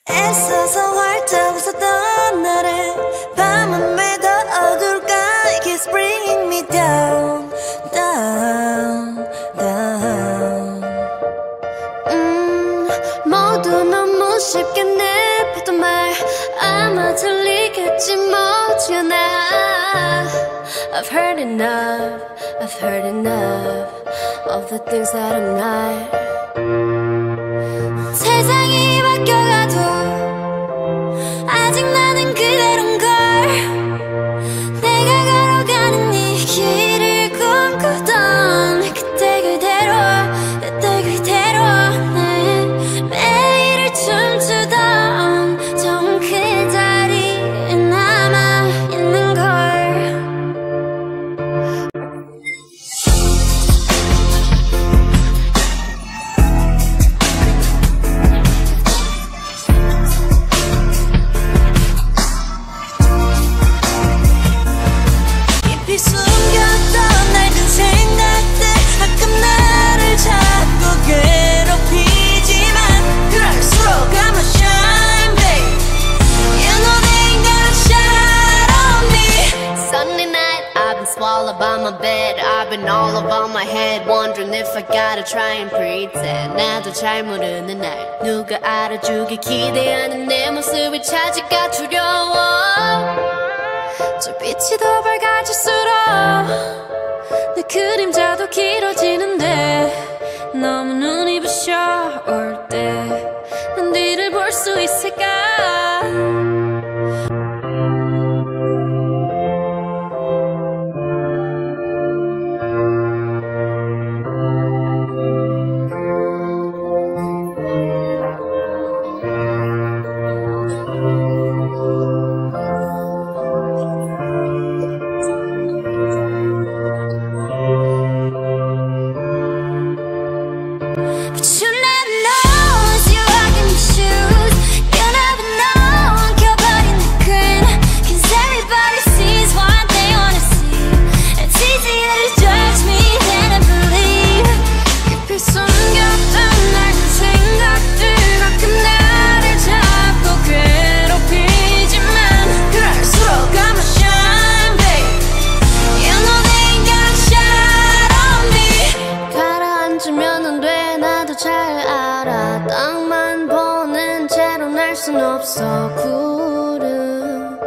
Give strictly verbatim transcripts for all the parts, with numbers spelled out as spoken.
애써서 활짝 웃었던 날에 밤은 왜 더 어두울까. It keeps bringing me down, down, down. 음, 모두 너무 쉽게 내뱉던 말 아마 들리겠지 뭐지않아. I've heard enough, I've heard enough of the things that I'm not. 세상이 바뀌어가도 아직 나는 그대로인걸. 내가 걸어가는 이 길을 꿈꾸던 그때 그대로 그때 그대로 네. 매일을 춤추던 좋은 그 자리에 남아있는걸. 숨겼던 낡은 생각들 가끔 나를 자꾸 괴롭히지만 그럴수록 I'ma shine babe. You know they ain't gonna shine on me. Sunday night I've been swallowed by my bed. I've been all about my head wondering if I gotta try and pretend. 나도 잘 모르는 날 누가 알아주길 기대하는 내 모습이 찾을까 두려워. 저 빛이 더 밝아질수록 내 그림자도 길어지는데 너무 눈이 부셔 올 때 난 뒤를 볼 수 있을까. 잘 알아 땅만 보는 채로 날 순 없어. 구름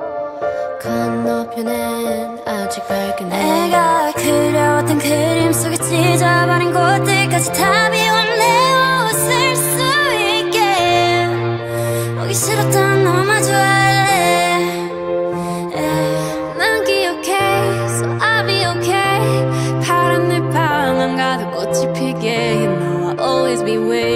건너편엔 아직 밝은 해. 내가 그려왔던 그림 속에 찢어버린 곳들까지 다 비운 내 옷을 수 있게. 오기 싫었던 너마저 할래. 난 기억해 so I'll be okay. 파란 늘 방안 가득 꽃이 피게. You know I'll always be waiting.